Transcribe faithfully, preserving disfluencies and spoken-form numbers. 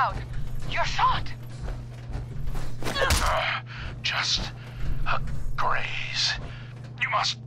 out. You're shot. Uh, just a graze. You must